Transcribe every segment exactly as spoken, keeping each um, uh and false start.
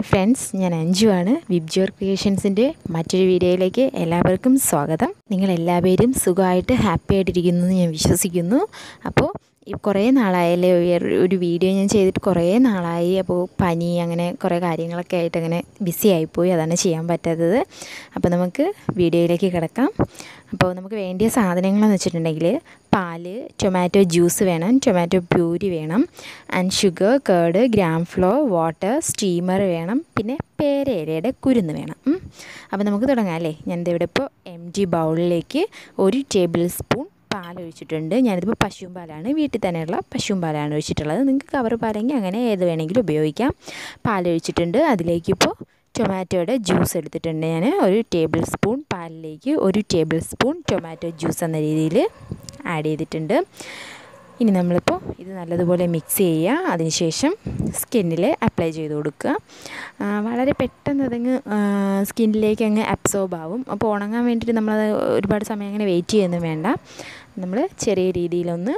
Friends, ഞാൻ അഞ്ജു ആണ്. VIBGYOR ക്രിയേഷൻസിൻ്റെ മറ്റൊരു വീഡിയോയിലേക്ക് എല്ലാവർക്കും സ്വാഗതം. നിങ്ങളെല്ലാവരും സുഖമായിട്ട് ഹാപ്പി ആയിട്ടിരിക്കുന്നു എന്ന് ഞാൻ വിശ്വസിക്കുന്നു. അപ്പോൾ ഈ കുറേ നാളായല്ലേ ഒരു വീഡിയോ ഞാൻ ചെയ്തിട്ട് കുറേ നാളായി. അപ്പോൾ പനി അങ്ങനെ കുറേ കാര്യങ്ങളൊക്കെ ആയിട്ട് അങ്ങനെ ബിസി ആയിപ്പോയി, അതാണ് ചെയ്യാൻ പറ്റാത്തത്. അപ്പോൾ നമുക്ക് വീഡിയോയിലേക്ക് കിടക്കാം. അപ്പോൾ നമുക്ക് വേണ്ടിയ സാധനങ്ങളെന്ന് വെച്ചിട്ടുണ്ടെങ്കിൽ പാല്, ടൊമാറ്റോ ജ്യൂസ് വേണം, ടൊമാറ്റോ പ്യൂരി വേണം, and sugar, curd, gram flour, water, steamer വേണം, പിന്നെ പേരയിലയുടെ കുരുന്ന് വേണം. അപ്പോൾ നമുക്ക് തുടങ്ങാം അല്ലേ. ഞാനിത് ഇവിടെ ഇപ്പോൾ എം ജി ബൗളിലേക്ക് ഒരു ടേബിൾ സ്പൂൺ പാൽ ഒഴിച്ചിട്ടുണ്ട്. ഞാനിതിപ്പോൾ പശുവും പാലാണ്, വീട്ടിൽ തന്നെയുള്ള പശുവും പാലാണ് ഒഴിച്ചിട്ടുള്ളത്. നിങ്ങൾക്ക് കവർ പാലെങ്കിൽ അങ്ങനെ ഏത് വേണമെങ്കിലും ഉപയോഗിക്കാം. പാലൊഴിച്ചിട്ടുണ്ട്. അതിലേക്കിപ്പോൾ ടൊമാറ്റോയുടെ ജ്യൂസ് എടുത്തിട്ടുണ്ട്. ഞാൻ ഒരു ടേബിൾ സ്പൂൺ പാലിലേക്ക് ഒരു ടേബിൾ സ്പൂൺ ടൊമാറ്റോ ജ്യൂസ് എന്ന രീതിയിൽ ആഡ് ചെയ്തിട്ടുണ്ട്. ഇനി നമ്മളിപ്പോൾ ഇത് നല്ലതുപോലെ മിക്സ് ചെയ്യുക. അതിനുശേഷം സ്കിന്നിൽ അപ്ലൈ ചെയ്ത് കൊടുക്കുക. വളരെ പെട്ടെന്ന് അതങ്ങ് സ്കിന്നിലേക്ക് അങ്ങ് അബ്സോർബ് ആവും. അപ്പോൾ ഉണങ്ങാൻ വേണ്ടിയിട്ട് നമ്മളത് ഒരുപാട് സമയം അങ്ങനെ വെയിറ്റ് ചെയ്യുകയൊന്നും വേണ്ട. നമ്മൾ ചെറിയ രീതിയിലൊന്ന്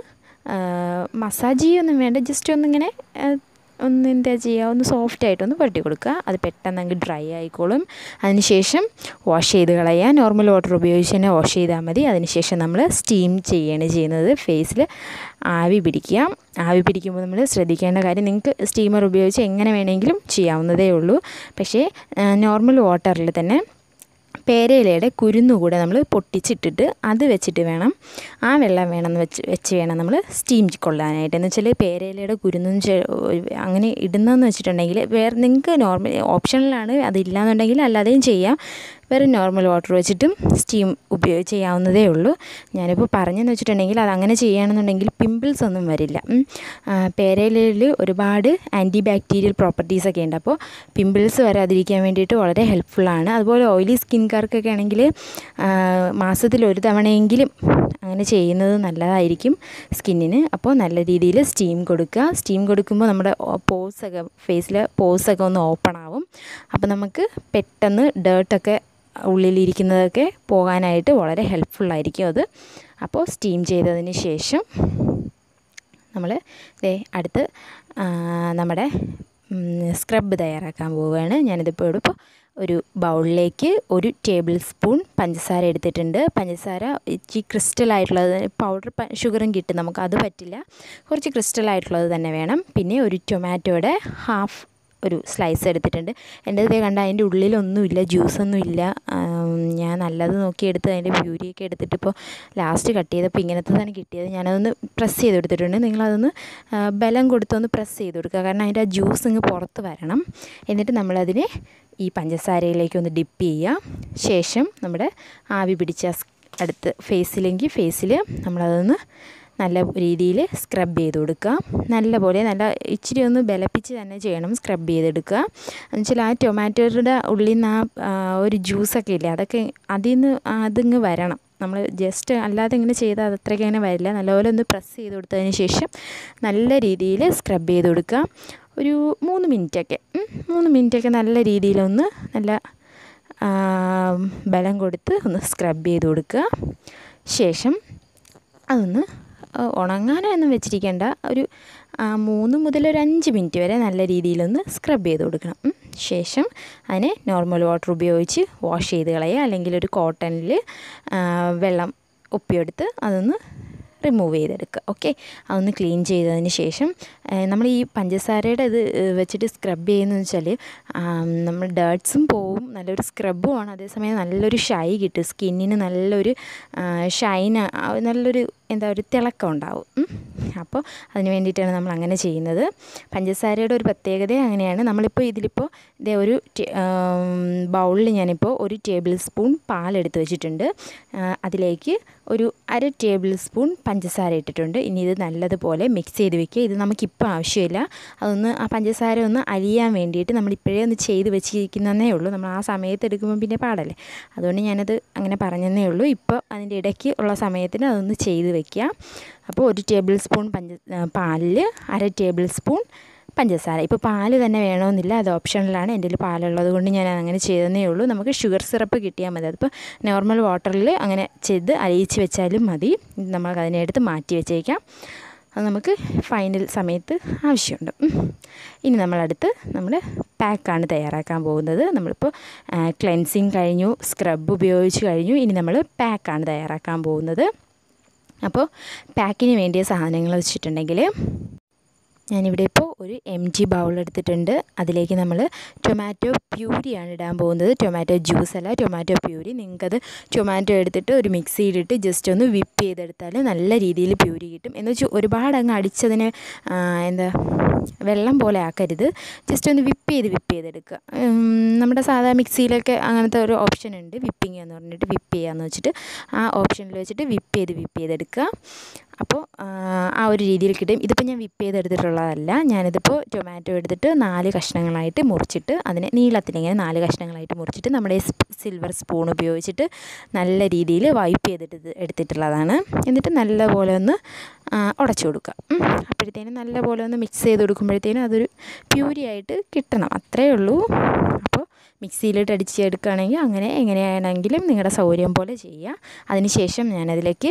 മസാജ് ചെയ്യുകയൊന്നും വേണ്ട, ജസ്റ്റ് ഒന്നിങ്ങനെ ഒന്ന് എന്താ ചെയ്യുക, ഒന്ന് സോഫ്റ്റായിട്ടൊന്ന് പുരട്ടി കൊടുക്കുക. അത് പെട്ടെന്ന് അങ്ങ് ഡ്രൈ ആയിക്കോളും. അതിനുശേഷം വാഷ് ചെയ്ത് കളയുക. നോർമൽ വാട്ടർ ഉപയോഗിച്ച് തന്നെ വാഷ് ചെയ്താൽ മതി. അതിനുശേഷം നമ്മൾ സ്റ്റീം ചെയ്യുകയാണ് ചെയ്യുന്നത്. ഫേസിൽ ആവി പിടിക്കുക. ആവി പിടിക്കുമ്പോൾ നമ്മൾ ശ്രദ്ധിക്കേണ്ട കാര്യം, നിങ്ങൾക്ക് സ്റ്റീമർ ഉപയോഗിച്ച് എങ്ങനെ വേണമെങ്കിലും ചെയ്യാവുന്നതേ ഉള്ളൂ. പക്ഷേ നോർമൽ വാട്ടറിൽ തന്നെ പേരയിലയുടെ കുരുന്നുകൂടെ നമ്മൾ പൊട്ടിച്ചിട്ടിട്ട് അത് വെച്ചിട്ട് വേണം, ആ വെള്ളം വേണമെന്ന് വെച്ച് വെച്ച് വേണം നമ്മൾ സ്റ്റീം കൊള്ളാനായിട്ട്. എന്ന് വെച്ചാൽ പേരയിലയുടെ കുരുന്നും അങ്ങനെ ഇടുന്നതെന്ന് വെച്ചിട്ടുണ്ടെങ്കിൽ വേറെ നിങ്ങൾക്ക് നോർമൽ ഓപ്ഷനിലാണ്, അതില്ലാന്നുണ്ടെങ്കിൽ അല്ലാതെയും ചെയ്യാം. വേറെ നോർമൽ വാട്ടർ വെച്ചിട്ടും സ്റ്റീം ഉപയോഗിച്ച് ചെയ്യാവുന്നതേ ഉള്ളൂ. ഞാനിപ്പോൾ പറഞ്ഞതെന്ന് വെച്ചിട്ടുണ്ടെങ്കിൽ അതങ്ങനെ ചെയ്യുകയാണെന്നുണ്ടെങ്കിൽ പിമ്പിൾസ് ഒന്നും വരില്ല. പേരയിലയിൽ ഒരുപാട് ആൻറ്റി ബാക്ടീരിയൽ പ്രോപ്പർട്ടീസൊക്കെ ഉണ്ട്. അപ്പോൾ പിമ്പിൾസ് വരാതിരിക്കാൻ വേണ്ടിയിട്ട് വളരെ ഹെൽപ്ഫുള്ളാണ്. അതുപോലെ ഓയിലി സ്കിൻകാർക്കൊക്കെ ആണെങ്കിൽ മാസത്തിൽ ഒരു തവണയെങ്കിലും അങ്ങനെ ചെയ്യുന്നത് നല്ലതായിരിക്കും സ്കിന്നിന്. അപ്പോൾ നല്ല രീതിയിൽ സ്റ്റീം കൊടുക്കുക. സ്റ്റീം കൊടുക്കുമ്പോൾ നമ്മുടെ പോസൊക്കെ ഫേസിലെ പോസൊക്കെ ഒന്ന് ഓപ്പൺ ആവും. അപ്പോൾ നമുക്ക് പെട്ടെന്ന് ഡേർട്ടൊക്കെ ഉള്ളിലിരിക്കുന്നതൊക്കെ പോകാനായിട്ട് വളരെ ഹെൽപ്ഫുള്ളായിരിക്കും അത്. അപ്പോൾ സ്റ്റീം ചെയ്തതിന് ശേഷം നമ്മൾ ദേ അടുത്ത് നമ്മുടെ സ്ക്രബ് തയ്യാറാക്കാൻ പോവുകയാണ്. ഞാനിതിപ്പോൾ ഇവിടെ ഇപ്പോൾ ഒരു ബൗളിലേക്ക് ഒരു ടേബിൾ സ്പൂൺ പഞ്ചസാര എടുത്തിട്ടുണ്ട്. പഞ്ചസാര ഇച്ചിരി ക്രിസ്റ്റലായിട്ടുള്ളത്, പൗഡർ ഷുഗറും കിട്ടും നമുക്ക്, അത് പറ്റില്ല. കുറച്ച് ക്രിസ്റ്റലായിട്ടുള്ളത് തന്നെ വേണം. പിന്നെ ഒരു ടൊമാറ്റോയുടെ ഹാഫ് ഒരു സ്ലൈസ് എടുത്തിട്ടുണ്ട്. എൻ്റെ ഇതേ കണ്ട അതിൻ്റെ ഉള്ളിലൊന്നുമില്ല, ജ്യൂസൊന്നുമില്ല. ഞാൻ നല്ലത് നോക്കിയെടുത്ത് അതിൻ്റെ പ്യൂരിയൊക്കെ എടുത്തിട്ട് ഇപ്പോൾ ലാസ്റ്റ് കട്ട് ചെയ്തപ്പോൾ ഇങ്ങനത്തെ തന്നെ കിട്ടിയത്. ഞാനതൊന്ന് പ്രസ് ചെയ്ത് കൊടുത്തിട്ടുണ്ട്. നിങ്ങളതൊന്ന് ബലം കൊടുത്തൊന്ന് പ്രസ് ചെയ്ത് കൊടുക്കുക, കാരണം അതിൻ്റെ ആ ജ്യൂസ് ഇങ്ങ് പുറത്ത് വരണം. എന്നിട്ട് നമ്മളതിനെ ഈ പഞ്ചസാരയിലേക്കൊന്ന് ഡിപ്പ് ചെയ്യുക. ശേഷം നമ്മുടെ ആവി പിടിച്ച അടുത്ത് ഫേസിലെങ്കിൽ ഫേസിൽ നമ്മളതൊന്ന് നല്ല രീതിയിൽ സ്ക്രബ് ചെയ്ത് കൊടുക്കുക. നല്ലപോലെ നല്ല ഇച്ചിരി ഒന്ന് ബലപ്പിച്ച് തന്നെ ചെയ്യണം സ്ക്രബ് ചെയ്തെടുക്കുക. എന്നുവെച്ചാൽ ആ ടൊമാറ്റോയുടെ ഉള്ളിൽ നിന്ന് ആ ഒരു ജ്യൂസൊക്കെ ഇല്ലേ, അതൊക്കെ അതിൽ നിന്ന് അതിങ്ങ് വരണം. നമ്മൾ ജസ്റ്റ് അല്ലാതെ ഇങ്ങനെ ചെയ്താൽ അതത്രയ്ക്ക് അങ്ങനെ വരില്ല. നല്ലപോലെ ഒന്ന് പ്രസ് ചെയ്ത് കൊടുത്തതിന് ശേഷം നല്ല രീതിയിൽ സ്ക്രബ് ചെയ്ത് കൊടുക്കുക. ഒരു മൂന്ന് മിനിറ്റൊക്കെ മൂന്ന് മിനിറ്റൊക്കെ നല്ല രീതിയിലൊന്ന് നല്ല ബലം കൊടുത്ത് ഒന്ന് സ്ക്രബ് ചെയ്ത് കൊടുക്കുക. ശേഷം അതൊന്ന് ഉണങ്ങാനൊന്നും വെച്ചിരിക്കേണ്ട, ഒരു മൂന്ന് മുതൽ ഒരു അഞ്ച് മിനിറ്റ് വരെ നല്ല രീതിയിലൊന്ന് സ്ക്രബ് ചെയ്ത് കൊടുക്കണം. ശേഷം അതിനെ നോർമൽ വാട്ടർ ഉപയോഗിച്ച് വാഷ് ചെയ്ത് കളയുക. അല്ലെങ്കിൽ ഒരു കോട്ടണിൽ വെള്ളം ഒപ്പിയെടുത്ത് അതൊന്ന് റിമൂവ് ചെയ്തെടുക്കുക. ഓക്കെ, അതൊന്ന് ക്ലീൻ ചെയ്തതിന് ശേഷം നമ്മൾ ഈ പഞ്ചസാരയുടെ ഇത് വെച്ചിട്ട് സ്ക്രബ് ചെയ്യുന്നതെന്ന് വെച്ചാൽ നമ്മൾ ഡേർട്ട്സും പോവും, നല്ലൊരു സ്ക്രബുമാണ്, അതേസമയം നല്ലൊരു ഷൈ കിട്ടും സ്കിന്നിന്, നല്ലൊരു ഷൈന, നല്ലൊരു എന്താ ഒരു തിളക്കം ഉണ്ടാവും. അപ്പോൾ അതിന് വേണ്ടിയിട്ടാണ് നമ്മൾ അങ്ങനെ ചെയ്യുന്നത്. പഞ്ചസാരയുടെ ഒരു പ്രത്യേകത അങ്ങനെയാണ്. നമ്മളിപ്പോൾ ഇതിലിപ്പോൾ ഇതേ ഒരു ബൗളിൽ ഞാനിപ്പോൾ ഒരു ടേബിൾ സ്പൂൺ പാലെടുത്ത് വെച്ചിട്ടുണ്ട്. അതിലേക്ക് ഒരു അര ടേബിൾ സ്പൂൺ പഞ്ചസാര ഇട്ടിട്ടുണ്ട്. ഇനി ഇത് നല്ലതുപോലെ മിക്സ് ചെയ്ത് വെക്കുക. ഇത് നമുക്കിപ്പോൾ ആവശ്യമില്ല, അതൊന്ന് ആ പഞ്ചസാര ഒന്ന് അലിയാൻ വേണ്ടിയിട്ട് നമ്മളിപ്പോഴേ ഒന്ന് ചെയ്ത് വെച്ചിരിക്കുന്നതേ ഉള്ളൂ. നമ്മൾ ആ സമയത്ത് എടുക്കുമ്പോൾ പിന്നെ പാടല്ലേ, അതുകൊണ്ട് ഞാനത് അങ്ങനെ പറഞ്ഞതേ ഉള്ളൂ. ഇപ്പോൾ അതിൻ്റെ ഇടയ്ക്ക് ഉള്ള സമയത്തിന് അതൊന്ന് ചെയ്ത് വെക്കുക. അപ്പോൾ ഒരു ടേബിൾ സ്പൂൺ പഞ്ച പാലിൽ അര ടേബിൾ സ്പൂൺ പഞ്ചസാര. ഇപ്പോൾ പാല് തന്നെ വേണമെന്നില്ല, അത് ഓപ്ഷണലാണ്. എൻ്റെ കയ്യിൽ പാലുള്ളത് കൊണ്ട് ഞാൻ അങ്ങനെ ചെയ്തതേ ഉള്ളൂ. നമുക്ക് ഷുഗർ സിറപ്പ് കിട്ടിയാൽ മതി. അതിപ്പോൾ നോർമൽ വാട്ടറിൽ അങ്ങനെ ചെയ്ത് അലിയിച്ച് വെച്ചാലും മതി. നമുക്ക് അതിനെ എടുത്ത് മാറ്റി വെച്ചേക്കാം. അത് നമുക്ക് ഫൈനൽ സമയത്ത് ആവശ്യമുണ്ട്. ഇനി നമ്മളടുത്ത് നമ്മൾ പാക്കാണ് തയ്യാറാക്കാൻ പോകുന്നത്. നമ്മളിപ്പോൾ ക്ലെൻസിങ് കഴിഞ്ഞു, സ്ക്രബ് ഉപയോഗിച്ച് കഴിഞ്ഞു. ഇനി നമ്മൾ പാക്കാണ് തയ്യാറാക്കാൻ പോകുന്നത്. അപ്പോൾ പാക്കിന് വേണ്ടിയ സാധനങ്ങൾ വെച്ചിട്ടുണ്ടെങ്കിൽ ഞാനിവിടെ ഇപ്പോൾ ഒരു എം ടി ബൗൾ എടുത്തിട്ടുണ്ട്. അതിലേക്ക് നമ്മൾ ടൊമാറ്റോ പ്യൂരിയാണ് ഇടാൻ പോകുന്നത്. ടൊമാറ്റോ ജ്യൂസ് അല്ല, ടൊമാറ്റോ പ്യൂരി. നിങ്ങൾക്കത് ടൊമാറ്റോ എടുത്തിട്ട് ഒരു മിക്സിയിലിട്ട് ജസ്റ്റ് ഒന്ന് വിപ്പ് ചെയ്തെടുത്താൽ നല്ല രീതിയിൽ പ്യൂരി കിട്ടും. എന്ന് വെച്ചാൽ ഒരുപാട് അങ്ങ് അടിച്ചതിന് എന്താ വെള്ളം പോലെ ആക്കരുത്. ജസ്റ്റ് ഒന്ന് വിപ്പ് ചെയ്ത് വിപ്പ് ചെയ്തെടുക്കുക. നമ്മുടെ സാധാ മിക്സിയിലൊക്കെ അങ്ങനത്തെ ഒരു ഓപ്ഷൻ ഉണ്ട്, വിപ്പിങ് എന്ന് പറഞ്ഞിട്ട് വിപ്പ് ചെയ്യാമെന്ന് വെച്ചിട്ട് ആ ഓപ്ഷനിൽ വെച്ചിട്ട് വിപ്പ് ചെയ്ത് വിപ്പ് ചെയ്തെടുക്കുക. അപ്പോൾ ആ ഒരു രീതിയിൽ കിട്ടും. ഇതിപ്പോൾ ഞാൻ വിപ്പ് ചെയ്തെടുത്തിട്ടുള്ളതല്ല. ഞാനിതിപ്പോൾ ടൊമാറ്റോ എടുത്തിട്ട് നാല് കഷ്ണങ്ങളായിട്ട് മുറിച്ചിട്ട് അതിനെ നീളത്തിലിങ്ങനെ നാല് കഷ്ണങ്ങളായിട്ട് മുറിച്ചിട്ട് നമ്മുടെ സിൽവർ സ്പൂൺ ഉപയോഗിച്ചിട്ട് നല്ല രീതിയിൽ വൈപ്പ് ചെയ്തിട്ട് എടുത്തിട്ടുള്ളതാണ്. എന്നിട്ട് നല്ലപോലെ ഒന്ന് ഉടച്ചു കൊടുക്കുക. അപ്പോഴത്തേനും നല്ലപോലെ ഒന്ന് മിക്സ് ചെയ്ത് കൊടുക്കുമ്പോഴത്തേനും അതൊരു പ്യൂരി ആയിട്ട് കിട്ടണം, അത്രയേ ഉള്ളൂ. അപ്പോൾ മിക്സിയിലിട്ട് അടിച്ചെടുക്കുകയാണെങ്കിൽ അങ്ങനെ എങ്ങനെയാണെങ്കിലും നിങ്ങളുടെ സൗകര്യം പോലെ ചെയ്യുക. അതിനുശേഷം ഞാനതിലേക്ക്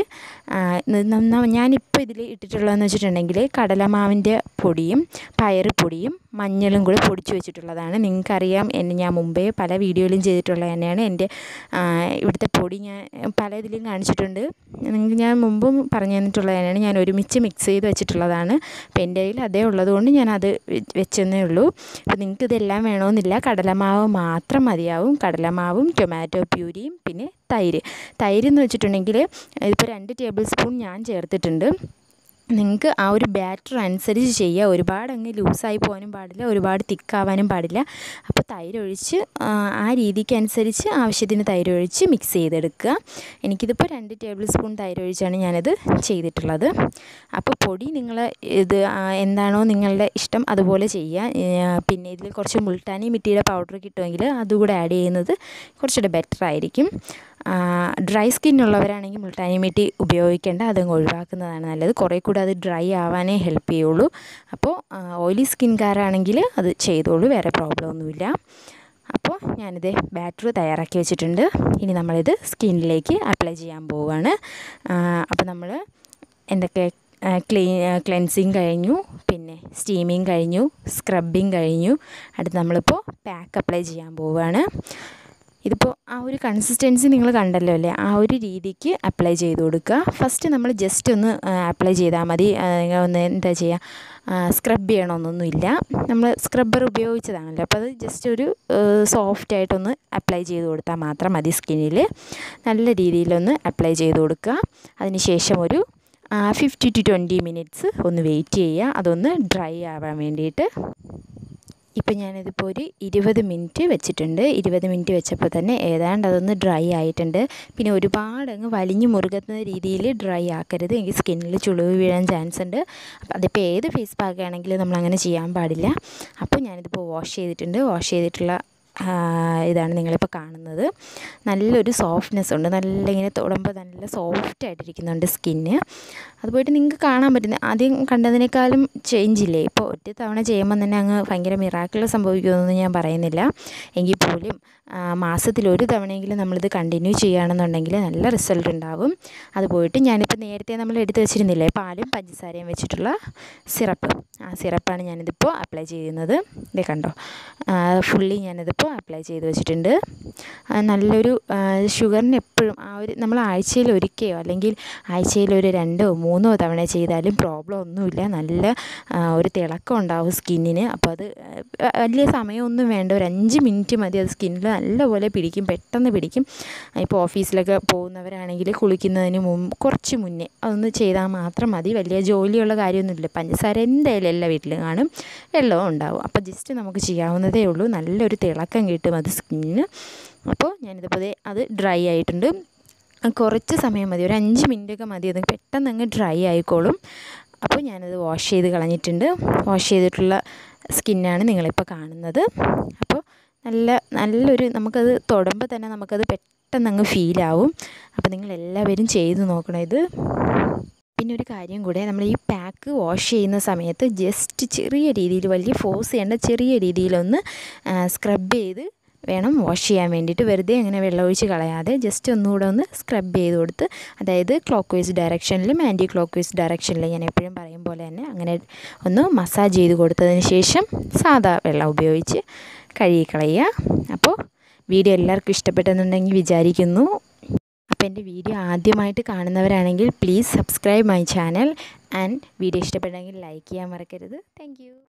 ഞാനിപ്പോൾ ഇതിൽ ഇട്ടിട്ടുള്ളതെന്ന് വെച്ചിട്ടുണ്ടെങ്കിൽ കടലമാവിൻ്റെ പൊടിയും പയറ് പൊടിയും മഞ്ഞളും കൂടി പൊടിച്ച് വെച്ചിട്ടുള്ളതാണ്. നിങ്ങൾക്കറിയാം, എന്നെ ഞാൻ മുമ്പേ പല വീഡിയോയിലും ചെയ്തിട്ടുള്ളത് തന്നെയാണ്. എൻ്റെ ഇവിടുത്തെ പൊടി ഞാൻ പല ഇതിലും കാണിച്ചിട്ടുണ്ട്. നിങ്ങൾക്ക് ഞാൻ മുമ്പും പറഞ്ഞു തന്നിട്ടുള്ളത് തന്നെയാണ്. ഞാൻ ഒരുമിച്ച് മിക്സ് ചെയ്ത് വെച്ചിട്ടുള്ളതാണ്. അപ്പോൾ എൻ്റെ കയ്യിൽ അതേ ഉള്ളതുകൊണ്ട് ഞാനത് വെച്ചെന്നേ ഉള്ളൂ. അപ്പോൾ നിങ്ങൾക്കിതെല്ലാം വേണമെന്നില്ല, കടലമാവ് മാത്രം മതിയാവും. കടലമാവും ടൊമാറ്റോ പ്യൂരിയും പിന്നെ തൈര്. തൈര് എന്ന് വെച്ചിട്ടുണ്ടെങ്കിൽ ഇപ്പോൾ രണ്ട് ടേബിൾ സ്പൂൺ ഞാൻ ചേർത്തിട്ടുണ്ട്. നിങ്ങൾക്ക് ആ ഒരു ബാറ്റർ അനുസരിച്ച് ചെയ്യുക. ഒരുപാട് അങ്ങ് ലൂസായി പോകാനും പാടില്ല, ഒരുപാട് തിക്കാവാനും പാടില്ല. അപ്പോൾ തൈര് ഒഴിച്ച് ആ രീതിക്ക് അനുസരിച്ച് ആവശ്യത്തിന് തൈര് ഒഴിച്ച് മിക്സ് ചെയ്തെടുക്കുക. എനിക്കിതിപ്പോൾ രണ്ട് ടേബിൾ സ്പൂൺ തൈര് ഒഴിച്ചാണ് ഞാനത് ചെയ്തിട്ടുള്ളത്. അപ്പോൾ പൊടി നിങ്ങൾ ഇത് എന്താണോ നിങ്ങളുടെ ഇഷ്ടം അതുപോലെ ചെയ്യുക. പിന്നെ ഇതിൽ കുറച്ച് മുൾട്ടാനി മിട്ടിയുടെ പൗഡർ കിട്ടുമെങ്കിൽ അതുകൂടെ ആഡ് ചെയ്യുന്നത് കുറച്ചുകൂടെ ബെറ്റർ ആയിരിക്കും. ഡ്രൈ സ്കിന്നുള്ളവരാണെങ്കിൽ മുൾട്ടാനി മിട്ടി ഉപയോഗിക്കേണ്ട, അതങ്ങ് ഒഴിവാക്കുന്നതാണ് നല്ലത്. കുറേ കൂടെ അത് ഡ്രൈ ആവാനേ ഹെൽപ്പ് ചെയ്യുള്ളൂ. അപ്പോൾ ഓയിലി സ്കിൻകാരാണെങ്കിൽ അത് ചെയ്തോളൂ, വേറെ പ്രോബ്ലം ഒന്നുമില്ല. അപ്പോൾ ഞാനിത് ബാറ്റർ തയ്യാറാക്കി വെച്ചിട്ടുണ്ട്. ഇനി നമ്മളിത് സ്കിന്നിലേക്ക് അപ്ലൈ ചെയ്യാൻ പോവുകയാണ്. അപ്പോൾ നമ്മൾ എന്തൊക്കെ ക്ലീൻ ക്ലെൻസിങ് കഴിഞ്ഞു, പിന്നെ സ്റ്റീമിങ് കഴിഞ്ഞു, സ്ക്രബിങ് കഴിഞ്ഞു. അടുത്ത് നമ്മളിപ്പോൾ പാക്ക് അപ്ലൈ ചെയ്യാൻ പോവുകയാണ്. ഇതിപ്പോൾ ആ ഒരു കൺസിസ്റ്റൻസി നിങ്ങൾ കണ്ടല്ലോ അല്ലേ, ആ ഒരു രീതിക്ക് അപ്ലൈ ചെയ്ത് കൊടുക്കുക. ഫസ്റ്റ് നമ്മൾ ജസ്റ്റ് ഒന്ന് അപ്ലൈ ചെയ്താൽ മതി. ഒന്ന് എന്താ ചെയ്യുക, സ്ക്രബ് ചെയ്യണമെന്നൊന്നുമില്ല. നമ്മൾ സ്ക്രബ്ബർ ഉപയോഗിച്ചതാണല്ലോ, അപ്പോൾ അത് ജസ്റ്റ് ഒരു സോഫ്റ്റായിട്ടൊന്ന് അപ്ലൈ ചെയ്ത് കൊടുത്താൽ മാത്രം മതി. സ്കിന്നിൽ നല്ല രീതിയിലൊന്ന് അപ്ലൈ ചെയ്ത് കൊടുക്കുക. അതിന് ശേഷം ഒരു ഫിഫ്റ്റി ടു ട്വൻറ്റി മിനിറ്റ്സ് ഒന്ന് വെയിറ്റ് ചെയ്യുക, അതൊന്ന് ഡ്രൈ ആവാൻ വേണ്ടിയിട്ട്. ഇപ്പം ഞാനിതിപ്പോൾ ഒരു ഇരുപത് മിനിറ്റ് വെച്ചിട്ടുണ്ട്. ഇരുപത് മിനിറ്റ് വെച്ചപ്പോൾ തന്നെ ഏതാണ്ട് അതൊന്ന് ഡ്രൈ ആയിട്ടുണ്ട്. പിന്നെ ഒരുപാട് അങ്ങ് വലിഞ്ഞു മുറുകുന്ന രീതിയിൽ ഡ്രൈ ആക്കരുത്, എങ്കിൽ സ്കിന്നിൽ ചുളിവ് വീഴാൻ ചാൻസ് ഉണ്ട്. അപ്പോൾ അതിപ്പോൾ ഏത് ഫേസ് പാക്ക് ആണെങ്കിലും നമ്മളങ്ങനെ ചെയ്യാൻ പാടില്ല. അപ്പോൾ ഞാനിതിപ്പോൾ വാഷ് ചെയ്തിട്ടുണ്ട്. വാഷ് ചെയ്തിട്ടുള്ള ഇതാണ് നിങ്ങളിപ്പോൾ കാണുന്നത്. നല്ലൊരു സോഫ്റ്റ്നെസ് ഉണ്ട്, നല്ല ഇങ്ങനെ തൊടുമ്പോൾ നല്ല സോഫ്റ്റായിട്ടിരിക്കുന്നുണ്ട് സ്കിന്ന്. അത് പോയിട്ട് നിങ്ങൾക്ക് കാണാൻ പറ്റുന്നത് ആദ്യം കണ്ടതിനേക്കാളും ചേഞ്ച് ഇല്ലേ. ഇപ്പോൾ ഒറ്റ തവണ ചെയ്യുമ്പോൾ തന്നെ അങ്ങ് ഭയങ്കര മിറാക്കിൾ സംഭവിക്കുമെന്നൊന്നും ഞാൻ പറയുന്നില്ല. എങ്കിൽ പോലും മാസത്തിലൊരു തവണയെങ്കിലും നമ്മളിത് കണ്ടിന്യൂ ചെയ്യുകയാണെന്നുണ്ടെങ്കിൽ നല്ല റിസൾട്ട് ഉണ്ടാവും. അത് പോയിട്ട് ഞാനിപ്പോൾ നേരത്തെ നമ്മൾ എടുത്ത് വെച്ചിരുന്നില്ലേ പാലും പഞ്ചസാരയും വെച്ചിട്ടുള്ള സിറപ്പ്, ആ സിറപ്പാണ് ഞാനിതിപ്പോൾ അപ്ലൈ ചെയ്യുന്നത്. ഇത് കണ്ടോ, ഫുള്ളി ഞാനിതിപ്പോൾ അപ്ലൈ ചെയ്ത് വെച്ചിട്ടുണ്ട്. നല്ലൊരു ഷുഗറിന് എപ്പോഴും ആ ഒരു നമ്മൾ ആഴ്ചയിൽ ഒരിക്കയോ അല്ലെങ്കിൽ ആഴ്ചയിൽ ഒരു രണ്ടോ മൂന്നോ തവണ ചെയ്താലും പ്രോബ്ലം ഒന്നുമില്ല. നല്ല ഒരു തിളക്കം ഉണ്ടാവും സ്കിന്നിന്. അപ്പോൾ അത് വലിയ സമയമൊന്നും വേണ്ട, ഒരു അഞ്ച് മിനിറ്റ് മതി. അത് സ്കിന്നിൽ നല്ലപോലെ പിടിക്കും, പെട്ടെന്ന് പിടിക്കും. ഇപ്പോൾ ഓഫീസിലൊക്കെ പോകുന്നവരാണെങ്കിൽ കുളിക്കുന്നതിന് മുമ്പ് കുറച്ച് മുന്നേ അതൊന്ന് ചെയ്താൽ മാത്രം മതി. വലിയ ജോലിയുള്ള കാര്യമൊന്നുമില്ല. പഞ്ചസാര എന്തായാലും എല്ലാ വീട്ടിലും കാണും, വെള്ളവും ഉണ്ടാവും. അപ്പോൾ ജസ്റ്റ് നമുക്ക് ചെയ്യാവുന്നതേ ഉള്ളൂ. നല്ലൊരു തിളക്കം കിട്ടും അത് സ്കിന്നിന്. അപ്പോൾ ഞാനിതിപ്പോൾ അത് ഡ്രൈ ആയിട്ടുണ്ട്. കുറച്ച് സമയം മതി, ഒരു അഞ്ച് മിനിറ്റൊക്കെ മതി, അത് പെട്ടെന്ന് അങ്ങ് ഡ്രൈ ആയിക്കോളും. അപ്പോൾ ഞാനത് വാഷ് ചെയ്ത് കളഞ്ഞിട്ടുണ്ട്. വാഷ് ചെയ്തിട്ടുള്ള സ്കിന്നാണ് നിങ്ങളിപ്പോൾ കാണുന്നത്. അപ്പോൾ നല്ല നല്ലൊരു നമുക്കത് തൊടുമ്പോൾ തന്നെ നമുക്കത് പെട്ടെന്ന് അങ്ങ് ഫീലാവും. അപ്പോൾ നിങ്ങളെല്ലാവരും ചെയ്ത് നോക്കണം ഇത്. പിന്നെ ഒരു കാര്യം കൂടെ, നമ്മൾ ഈ പാക്ക് വാഷ് ചെയ്യുന്ന സമയത്ത് ജസ്റ്റ് ചെറിയ രീതിയിൽ, വലിയ ഫോഴ്സ് ചെയ്യേണ്ട, ചെറിയ രീതിയിലൊന്ന് സ്ക്രബ് ചെയ്ത് വേണം വാഷ് ചെയ്യാൻ വേണ്ടിയിട്ട്. വെറുതെ അങ്ങനെ വെള്ളമൊഴിച്ച് കളയാതെ ജസ്റ്റ് ഒന്നുകൂടെ ഒന്ന് സ്ക്രബ് ചെയ്ത് കൊടുത്ത്, അതായത് ക്ലോക്ക് വൈസ് ഡയറക്ഷനിലും ആൻറ്റി ക്ലോക്ക് വൈസ് ഡയറക്ഷനിലും ഞാൻ എപ്പോഴും പറയും പോലെ തന്നെ അങ്ങനെ ഒന്ന് മസാജ് ചെയ്ത് കൊടുത്തതിന് ശേഷം സാദാ വെള്ളം ഉപയോഗിച്ച് കഴുകി കളയുക. അപ്പോൾ വീഡിയോ എല്ലാവർക്കും ഇഷ്ടപ്പെട്ടെന്നുണ്ടെങ്കിൽ വിചാരിക്കുന്നു. അപ്പോൾ എൻ്റെ വീഡിയോ ആദ്യമായിട്ട് കാണുന്നവരാണെങ്കിൽ please subscribe my channel and video ഇഷ്ടപ്പെട്ടെങ്കിൽ ലൈക്ക് ചെയ്യാൻ മറക്കരുത്. താങ്ക്